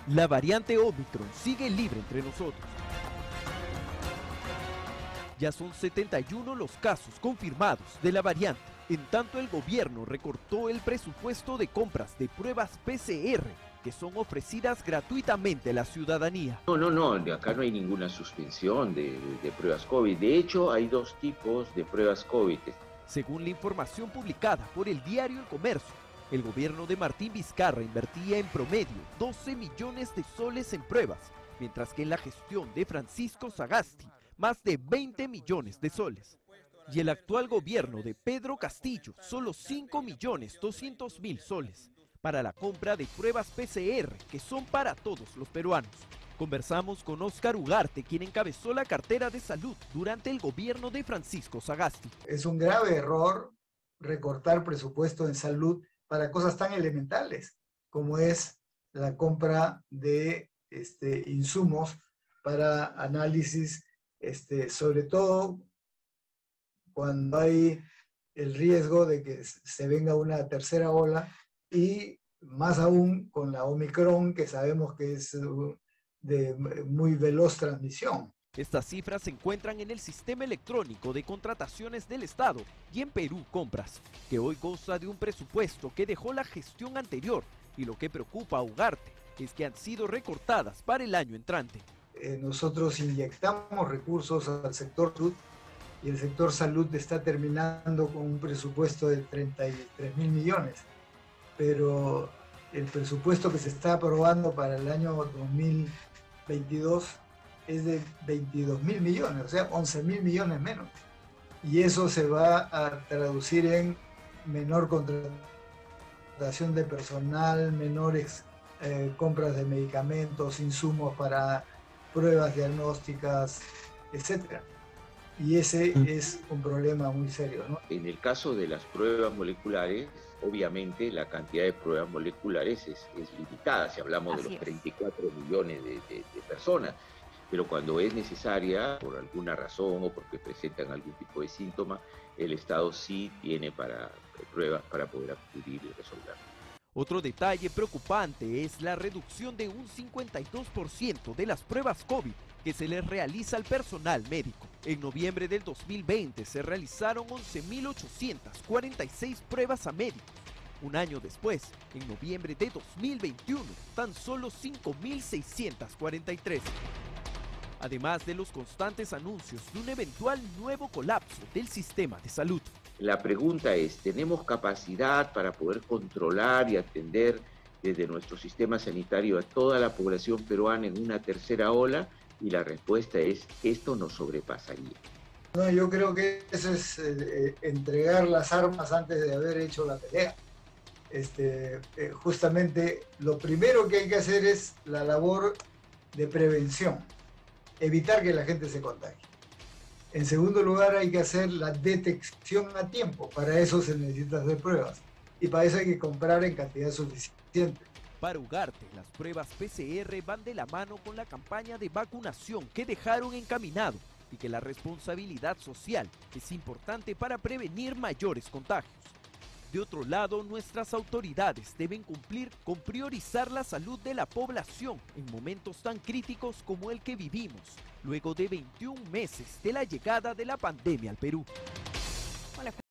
La variante Omicron sigue libre entre nosotros. Ya son 71 los casos confirmados de la variante. En tanto, el gobierno recortó el presupuesto de compras de pruebas PCR que son ofrecidas gratuitamente a la ciudadanía. No, acá no hay ninguna suspensión de pruebas COVID. De hecho, hay dos tipos de pruebas COVID. Según la información publicada por el diario El Comercio, el gobierno de Martín Vizcarra invertía en promedio 12 millones de soles en pruebas, mientras que en la gestión de Francisco Sagasti, más de 20 millones de soles. Y el actual gobierno de Pedro Castillo, solo 5.200.000 soles para la compra de pruebas PCR, que son para todos los peruanos. Conversamos con Óscar Ugarte, quien encabezó la cartera de salud durante el gobierno de Francisco Sagasti. Es un grave error recortar presupuesto en salud para cosas tan elementales como es la compra de insumos para análisis, sobre todo cuando hay el riesgo de que se venga una tercera ola y más aún con la Omicron, que sabemos que es de muy veloz transmisión. Estas cifras se encuentran en el sistema electrónico de contrataciones del Estado y en Perú Compras, que hoy goza de un presupuesto que dejó la gestión anterior, y lo que preocupa a Ugarte es que han sido recortadas para el año entrante. Nosotros inyectamos recursos al sector salud y el sector salud está terminando con un presupuesto de 33.000 millones, pero el presupuesto que se está aprobando para el año 2022 es de 22.000 millones, o sea, 11.000 millones menos. Y eso se va a traducir en menor contratación de personal, menores compras de medicamentos, insumos para pruebas diagnósticas, etc. Y ese es un problema muy serio, ¿no? En el caso de las pruebas moleculares, obviamente la cantidad de pruebas moleculares es limitada, si hablamos de los 34 millones de personas. Pero cuando es necesaria, por alguna razón o porque presentan algún tipo de síntoma, el Estado sí tiene pruebas para poder acudir y resolverlo. Otro detalle preocupante es la reducción de un 52% de las pruebas COVID que se les realiza al personal médico. En noviembre del 2020 se realizaron 11.846 pruebas a médicos. Un año después, en noviembre de 2021, tan solo 5.643. Además de los constantes anuncios de un eventual nuevo colapso del sistema de salud. La pregunta es, ¿tenemos capacidad para poder controlar y atender desde nuestro sistema sanitario a toda la población peruana en una tercera ola? Y la respuesta es, esto nos sobrepasaría. No, yo creo que eso es entregar las armas antes de haber hecho la pelea. Justamente lo primero que hay que hacer es la labor de prevención, evitar que la gente se contagie. En segundo lugar, hay que hacer la detección a tiempo. Para eso se necesita hacer pruebas. Y para eso hay que comprar en cantidad suficiente. Para Ugarte, las pruebas PCR van de la mano con la campaña de vacunación que dejaron encaminado y que la responsabilidad social es importante para prevenir mayores contagios. De otro lado, nuestras autoridades deben cumplir con priorizar la salud de la población en momentos tan críticos como el que vivimos, luego de 21 meses de la llegada de la pandemia al Perú.